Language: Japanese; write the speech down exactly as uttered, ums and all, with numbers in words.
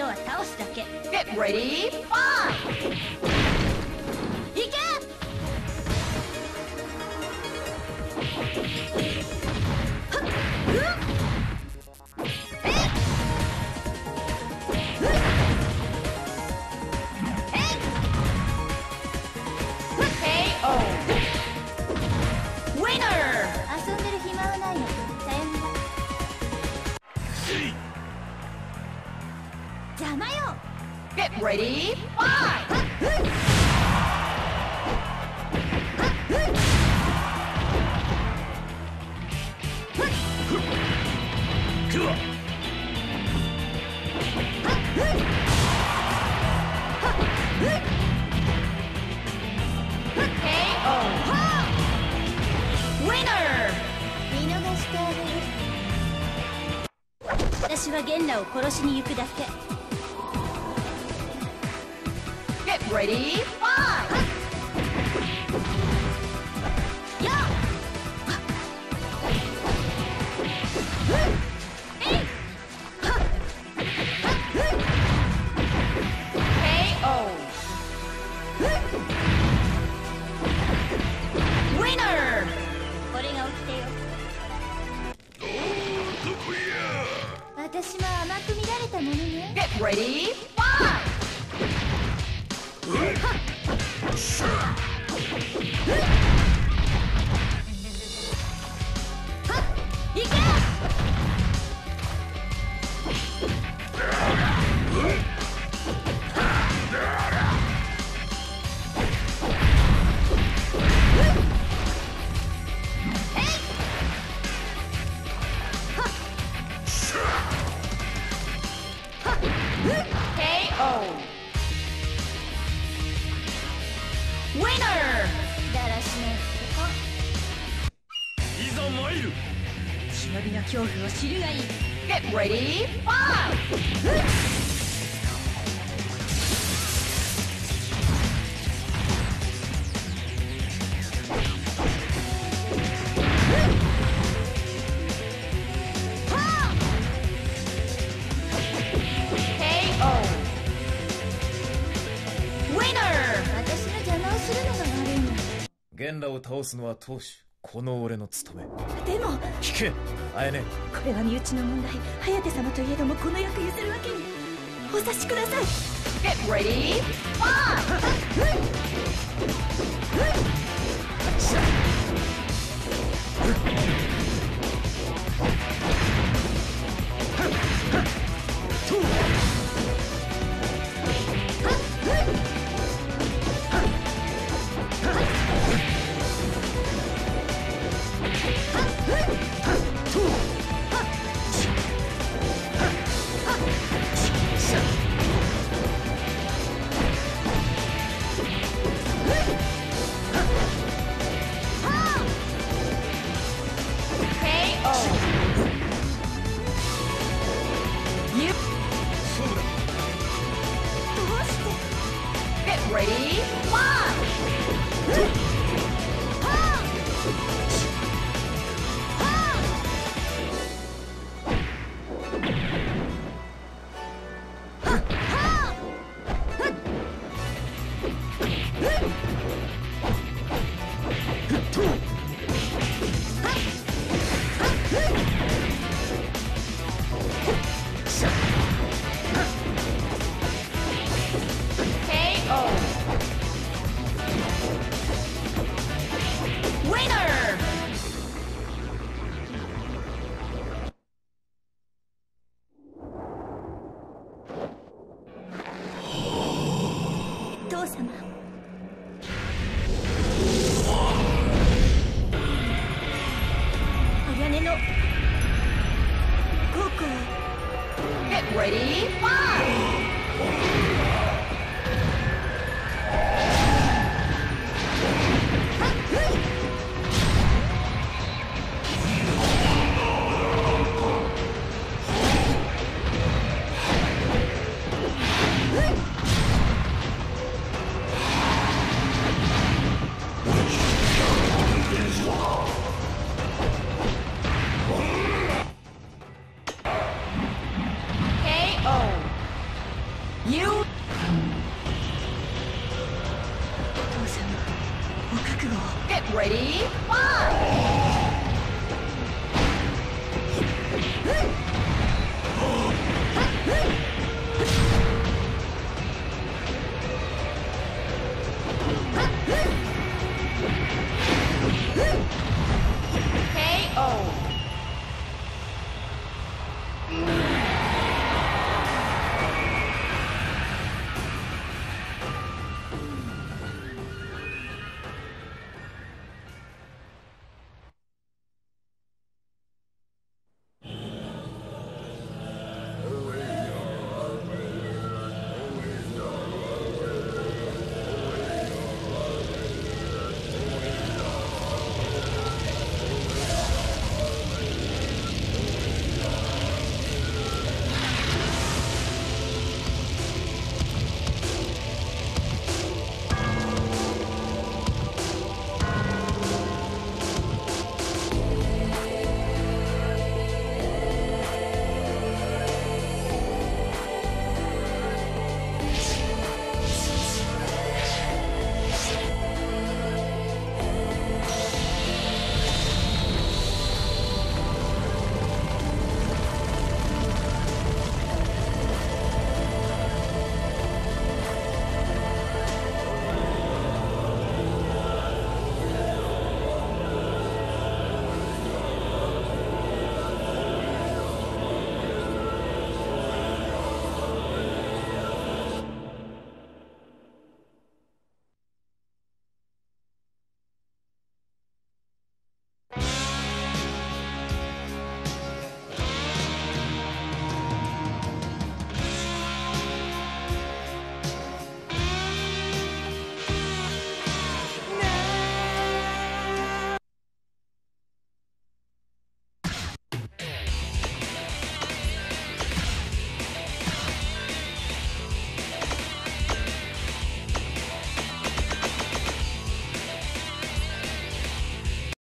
は倒すだけ。 Get ready, fight! いけ。遊んでる暇はないよ。さよなら。邪魔よ。 Get ready, fight! Winner! 見逃してあげる。私はゲンラを殺しに行くだけ。 Get ready, fight! やっ。えい。 ケーオー Winner! これが掟よ。私も甘く見られたものね。 Get ready, fight! いけ。 ケーオー Winner! だらしないいざ参る。 忍びの恐怖を知るがいい。 Get ready, fight! 私の邪魔をするのが悪いの。 ゲンラを倒すのは当主、この俺の務め。 でも聞け、あやね。 これは身内の問題。颯様といえどもこの役譲るわけに。お察しください。 Get ready, fight! 父様。鋼の高校。 Get ready, fight! ケーオー。 You 父様お覚悟を。 get ready, fight!